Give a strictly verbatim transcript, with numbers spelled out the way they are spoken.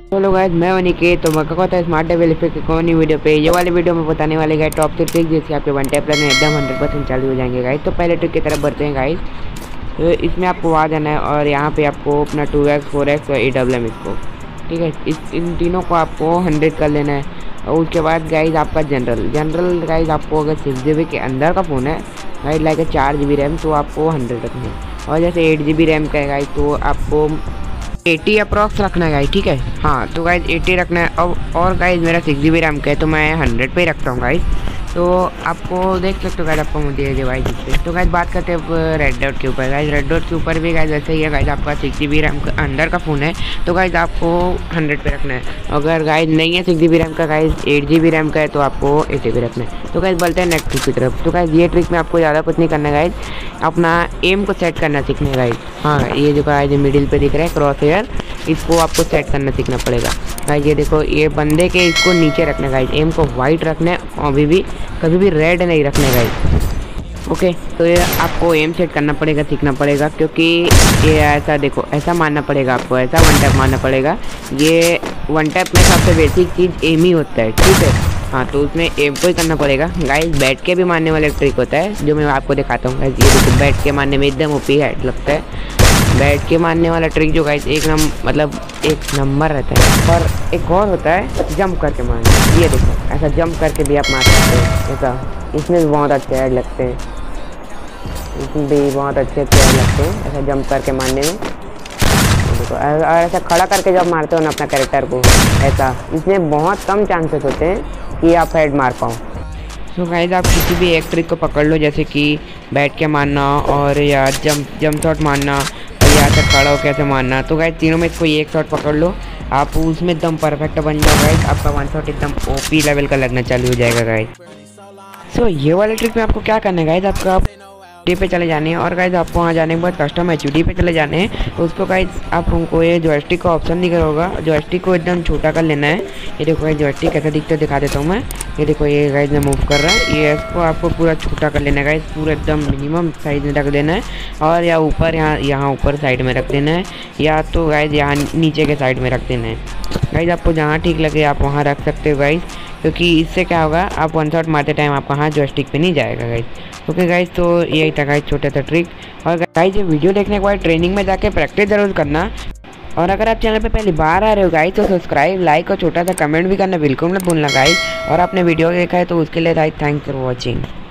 Hello guys, मैं अनिकेत। तो मक्का था स्मार्ट टेबल इफेक्ट की कौन वीडियो पे ये वाले वीडियो में बताने वाले गाइस टॉप थ्री ट्रिक जिससे आपके वन टैप में एकदम हंड्रेड परसेंट चालू हो जाएंगे गाइस। तो पहले ट्रिक की तरफ बढ़ते हैं गाइस। तो इसमें आपको आ जाना है और यहाँ पे आपको अपना टू एक्स फोर एक्स और ए डब्ल्यू एम इसको, ठीक है, इस इन तीनों को आपको हंड्रेड कर लेना है। और उसके बाद गाइस आपका जनरल जनरल गाइस आपको अगर सिक्स जी बी के अंदर का फ़ोन है गाइस लाइक चार जी बी रैम तो आपको हंड्रेड रखना है। और जैसे एट जी बी रैम का है गाइस तो आपको एटी अप्रॉक्स रखना है गाइस, ठीक है। हाँ तो गाइस एटी रखना है। और और गाइस मेरा सिक्स जी बी रैम का है तो मैं हंड्रेड पे ही रखता हूँ गाइस। तो आपको देख सकते हो गाइस आपको मुझे डिवाइस पे। तो गाइस बात करते हैं रेड डॉट के ऊपर। गाइस रेड डॉट के ऊपर भी गाइस वैसे ही है गाइस, आपका सिक्स जी बी रैम का अंदर का फ़ोन है तो गाइस आपको हंड्रेड पे रखना है। अगर गाइस नहीं है सिक्स जी बी रैम का guys eight G B RAM का है तो आपको एटी पे रखना है। तो गाइस बोलते हैं नेक्स्ट ट्रिक की तरफ। तो गाइस ये ट्रिक में आपको ज़्यादा कुछ नहीं करना है गाइस, अपना एम को सेट करना सीखना है गाइस। हाँ ये जो गाइस मिडिल पे दिख रहा है क्रॉस हेयर, इसको आपको सेट करना सीखना पड़ेगा गाइस। ये देखो ये बंदे के इसको नीचे रखना है गाइस, एम को वाइट रखना है, अभी भी कभी भी रेड नहीं रखना है गाइस। ओके तो ये आपको एम सेट करना पड़ेगा, सीखना पड़ेगा, क्योंकि ये ऐसा देखो ऐसा मारना पड़ेगा आपको, ऐसा वन टैप मारना पड़ेगा। ये वन टैप में सबसे बेसिक चीज़ एम ही होता है, ठीक है। हाँ तो उसमें एम को ही करना पड़ेगा गाइस। बैठ के भी मारने वाला ट्रिक होता है जो मैं आपको दिखाता हूँ गाइस। ये देखो बैठ के मारने में एकदम ओपी हेड लगता है। बैठ के मारने वाला ट्रिक जो गाइस एक नम मतलब एक नंबर रहता है। और एक और होता है जंप करके मारना। ये देखो ऐसा जंप करके भी आप मार सकते हैं ऐसा, इसमें भी बहुत अच्छे हेड लगते हैं, इसमें भी बहुत अच्छे अच्छे हेड लगते हैं ऐसा जंप करके मारने में। देखो और ऐसा खड़ा करके जब मारते हो ना अपना कैरेक्टर को ऐसा, इसमें बहुत कम चांसेस होते हैं कि आप हेड मार पाओ। तो गाइस आप किसी भी एक ट्रिक को पकड़ लो, जैसे कि बैठ के मारना और या जंप जंप शॉट मारना और या ऐसा खड़ा हो कैसे मारना। तो गाइस तीनों में कोई एक शॉट पकड़ लो, आप उसमें एकदम परफेक्ट बन जाओ गाइस। आपका वन शॉट एकदम ओपी लेवल का लगना चालू हो जाएगा गाइस। सो ये वाले ट्रिक में आपको क्या करना है गाइस, आपका डी पे चले जाने हैं और गाइस आपको वहाँ जाने के बाद कस्टम एच डी पे चले जाने हैं। तो उसको गाइस आपको ये जॉयस्टिक का ऑप्शन दिख रहा होगा, जॉयस्टिक को एकदम छोटा कर लेना है। ये देखो गाइस जॉयस्टिक कैसा दिखता है दिखा देता हूँ मैं। ये देखो ये गाइस में मूव कर रहा है, ये इसको आपको पूरा छोटा कर लेना है गाइस, पूरा एकदम मिनिमम साइज में रख देना है। और या ऊपर यहाँ यहाँ ऊपर साइड में रख देना है, या तो गाइस यहाँ नीचे के साइड में रख देना है गाइस। आपको जहाँ ठीक लगे आप वहाँ रख सकते हो गाइस, क्योंकि इससे क्या होगा आप वन शॉट मारते टाइम आपका हाथ जॉयस्टिक पे नहीं जाएगा गाइस। ओके गाइस तो यही था गाइस छोटा सा ट्रिक। और गाइस ये वीडियो देखने के बाद ट्रेनिंग में जाके प्रैक्टिस जरूर करना। और अगर आप चैनल पे पहली बार आ रहे हो गाइस तो सब्सक्राइब लाइक और छोटा सा कमेंट भी करना बिल्कुल मत भूलना गाइस। और आपने वीडियो देखा है तो उसके लिए गाइस थैंक्स फॉर वॉचिंग।